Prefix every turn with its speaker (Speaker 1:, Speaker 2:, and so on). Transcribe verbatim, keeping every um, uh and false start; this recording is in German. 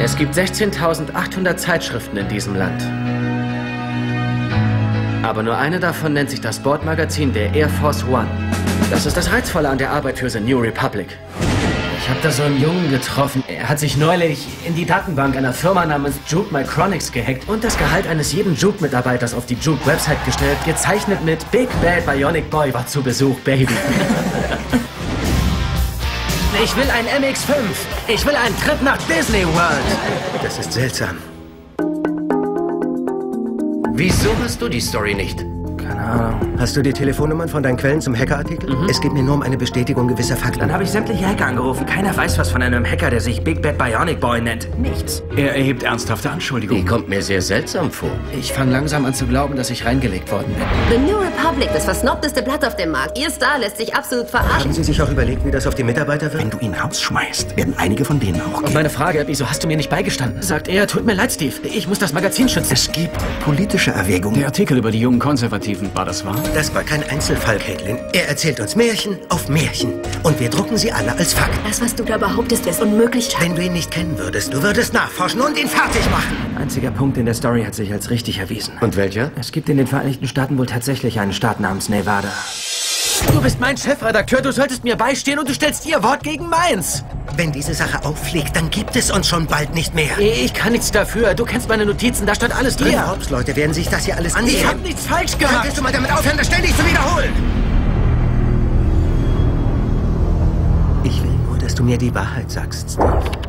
Speaker 1: Es gibt sechzehntausendachthundert Zeitschriften in diesem Land. Aber nur eine davon nennt sich das Bordmagazin der Air Force One. Das ist das Reizvolle an der Arbeit für The New Republic. Ich habe da so einen Jungen getroffen. Er hat sich neulich in die Datenbank einer Firma namens Juke Micronics gehackt und das Gehalt eines jeden Juke-Mitarbeiters auf die Juke-Website gestellt, gezeichnet mit Big Bad Bionic Boy war zu Besuch, Baby. Ich will ein M X fünf. Ich will einen Trip nach Disney World.
Speaker 2: Das ist seltsam.
Speaker 3: Wieso hast du die Story nicht?
Speaker 1: Keine Ahnung.
Speaker 2: Hast du die Telefonnummern von deinen Quellen zum Hackerartikel?
Speaker 1: Mhm.
Speaker 2: Es geht mir nur um eine Bestätigung gewisser Fakten.
Speaker 1: Dann habe ich sämtliche Hacker angerufen. Keiner weiß was von einem Hacker, der sich Big Bad Bionic Boy nennt. Nichts.
Speaker 4: Er erhebt ernsthafte
Speaker 3: Die
Speaker 4: Anschuldigungen.
Speaker 3: kommt mir sehr seltsam vor.
Speaker 1: Ich fange langsam an zu glauben, dass ich reingelegt worden bin.
Speaker 5: The New Republic, das versnobteste Blatt auf dem Markt. Ihr Star lässt sich absolut verarschen.
Speaker 2: Haben Sie sich auch überlegt, wie das auf die Mitarbeiter
Speaker 4: Wenn
Speaker 2: wirkt?
Speaker 4: du ihn rausschmeißt, werden einige von denen auch
Speaker 1: Und
Speaker 4: gehen.
Speaker 1: meine Frage, wieso hast du mir nicht beigestanden? Sagt er, tut mir leid, Steve. Ich muss das Magazin schützen.
Speaker 4: Es gibt politische Erwägungen. Der Artikel über die jungen Konservativen, war das wahr?
Speaker 2: Das war kein Einzelfall, Caitlin. Er erzählt uns Märchen auf Märchen. Und wir drucken sie alle als Fakt.
Speaker 5: Das, was du da behauptest, ist unmöglich.
Speaker 2: Wenn du ihn nicht kennen würdest, du würdest nachforschen und ihn fertig machen.
Speaker 1: Einziger Punkt in der Story hat sich als richtig erwiesen.
Speaker 3: Und welcher?
Speaker 1: Es gibt in den Vereinigten Staaten wohl tatsächlich einen Staat namens Nevada. Du bist mein Chefredakteur, du solltest mir beistehen und du stellst ihr Wort gegen meins.
Speaker 2: Wenn diese Sache auffliegt, dann gibt es uns schon bald nicht mehr.
Speaker 1: Ich kann nichts dafür. Du kennst meine Notizen, da stand alles
Speaker 2: Die
Speaker 1: drin.
Speaker 2: Hauptsleute werden sich das hier alles ansehen.
Speaker 1: Ich hab nichts falsch gemacht.
Speaker 2: Könntest du mal damit aufhören, das ständig zu wiederholen? Ich will nur, dass du mir die Wahrheit sagst, Steve.